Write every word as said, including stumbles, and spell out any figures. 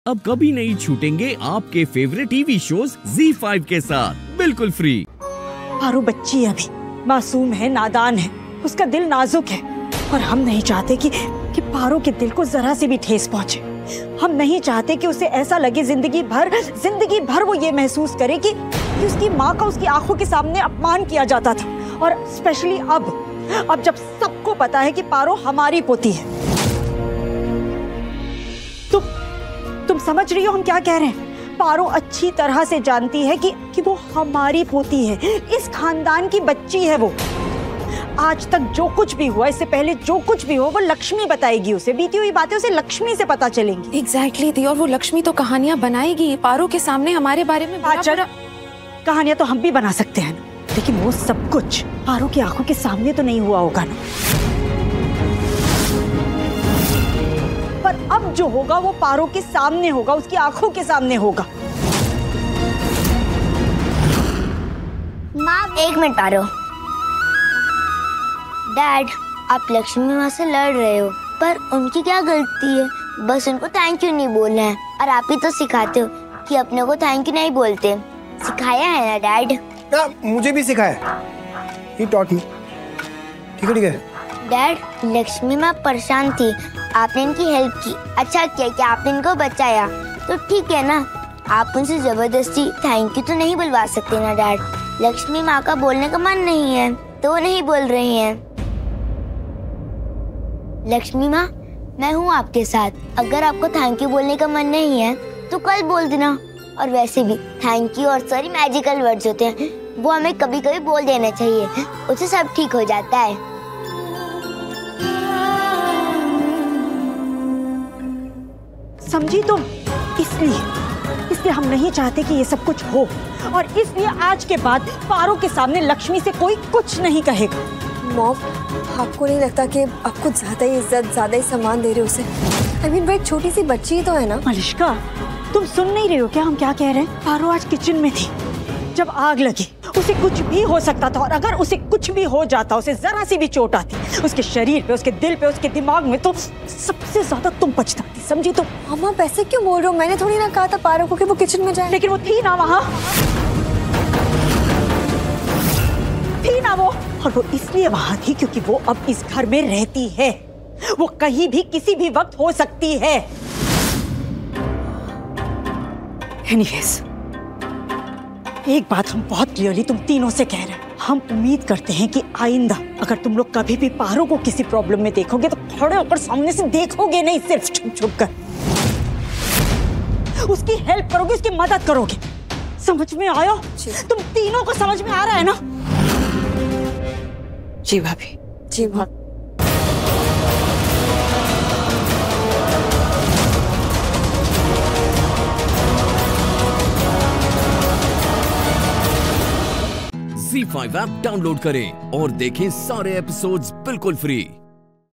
अब कभी नहीं छूटेंगे आपके favourite TV shows Zee five के साथ बिल्कुल फ्री। पारो बच्ची अभी मासूम है, नादान है, उसका दिल नाजुक है और हम नहीं चाहते कि कि पारो के दिल को जरा से भी ठेस पहुंचे। हम नहीं चाहते कि उसे ऐसा लगे जिंदगी भर जिंदगी भर वो ये महसूस करे कि, कि उसकी माँ का उसकी आंखों के सामने अपमान किया जाता था। और स्पेशली अब अब जब सबको पता है कि पारो हमारी पोती है। तुम तुम समझ रही हो हम क्या कह रहे हैं? पारो अच्छी तरह से जानती है कि कि वो हमारी पोती है, इस खानदान की बच्ची है। वो आज तक जो कुछ भी हुआ, इससे पहले जो कुछ भी हो, वो लक्ष्मी बताएगी उसे। बीती हुई बातें उसे लक्ष्मी से पता चलेंगी। एग्जैक्टली दी, और वो लक्ष्मी तो कहानियां बनाएगी पारो के सामने हमारे बारे में। अच्छा, कहानियां तो हम भी बना सकते हैं ना, लेकिन वो सब कुछ पारो की आंखों के सामने तो नहीं हुआ होगा ना। पर अब जो होगा वो पारो के सामने होगा, उसकी आंखों के सामने होगा। माँ एक मिनट पारो। डैड, आप लक्ष्मी माँ से लड़ रहे हो, पर उनकी क्या गलती है? बस उनको थैंक यू नहीं बोलना है। और आप ही तो सिखाते हो कि अपने को थैंक यू नहीं बोलते। सिखाया है ना डैड? ना, मुझे भी सिखाया। He taught me। ठीक है ठीक है। डैड, लक्ष्मी माँ परेशान थी, आपने इनकी हेल्प की। अच्छा किया कि आपने इनको बचाया, तो ठीक है ना। आप उनसे जबरदस्ती थैंक यू तो नहीं बुलवा सकते ना डैड। लक्ष्मी माँ का बोलने का मन नहीं है तो वो नहीं बोल रही हैं। लक्ष्मी माँ, मैं हूँ आपके साथ। अगर आपको थैंक यू बोलने का मन नहीं है तो कल बोल देना। और वैसे भी थैंक यू और सॉरी मैजिकल वर्ड्स होते हैं, वो हमें कभी कभी बोल देना चाहिए, उससे सब ठीक हो जाता है। समझी तुम? इसलिए इसलिए हम नहीं चाहते कि ये सब कुछ हो, और इसलिए आज के बाद पारो के सामने लक्ष्मी से कोई कुछ नहीं कहेगा। मॉम, आपको नहीं लगता कि आप कुछ ज्यादा ही इज्जत, ज्यादा ही सम्मान दे रहे हो उसे? आई मीन वो एक छोटी सी बच्ची ही तो है ना। मलिष्का, तुम सुन नहीं रहे हो क्या हम क्या कह रहे हैं? पारो आज किचन में थी जब आग लगी। उसे कुछ भी हो सकता था, और अगर उसे कुछ भी हो जाता, उसे जरा सी भी चोट आती उसके शरीर पे, उसके दिल पे, उसके दिमाग में, तो सबसे ज्यादा तुम पछताती। समझी तुम? मम्मा, आप ऐसे क्यों बोल रहे हो? मैंने थोड़ी ना कहा था पारो को कि वो किचन में जाए। लेकिन वो थी ना वहाँ, थी ना वो। और वो इसलिए वहाँ थी क्योंकि वो अब इस घर में रहती है। वो कहीं भी किसी भी वक्त हो सकती है। एनीवेज, एक बात हम बहुत क्लियरली तुम तीनों से कह रहे हैं। हम उम्मीद करते हैं कि आइंदा अगर तुम लोग कभी भी पारो को किसी प्रॉब्लम में देखोगे तो खड़े होकर सामने से देखोगे नहीं, सिर्फ छुप छुप कर उसकी हेल्प करोगे, उसकी मदद करोगे। समझ में आया? तुम तीनों को समझ में आ रहा है ना? जी भाभी। जी भाभी। ज़ी फाइव ऐप डाउनलोड करें और देखें सारे एपिसोड्स बिल्कुल फ्री।